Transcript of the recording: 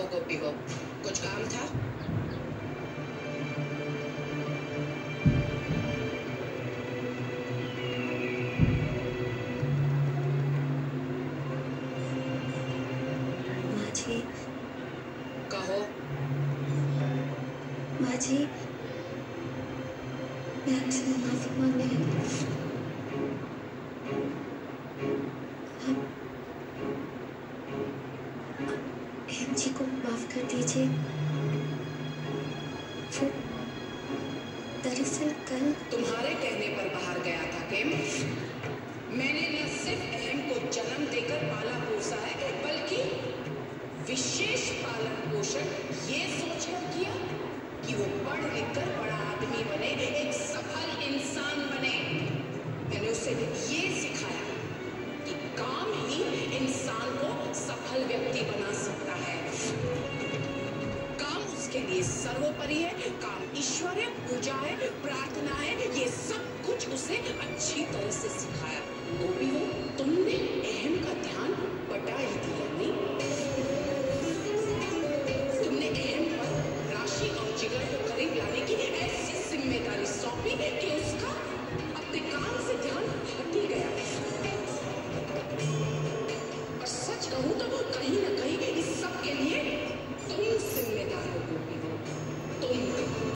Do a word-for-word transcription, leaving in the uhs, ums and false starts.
गोपी को, कुछ काम था? माँ जी। कहो। माँ जी, मैं आपसे माफी मांगने आई हूँ। हेम जी को माफ कर दीजिए। वो दरअसल कल तुम्हारे कहने पर बाहर गया था केम। मैंने न सिर्फ अहम को जन्म देकर पाला पोसा है, बल्कि विशेष पालन पोषण ये सोचकर किया कि वो पढ़ लिख कर बड़ा आदमी बने, एक सफल इंसान बने। मैंने उसे ये सिखाया कि काम ही इंसान को सफल व्यक्ति बना सकता है। काम उसके लिए सर्वोपरि है, काम ईश्वर है, पूजा है, प्रार्थना है, ये सब कुछ उसे अच्छी तरह से सिखाया। गोपी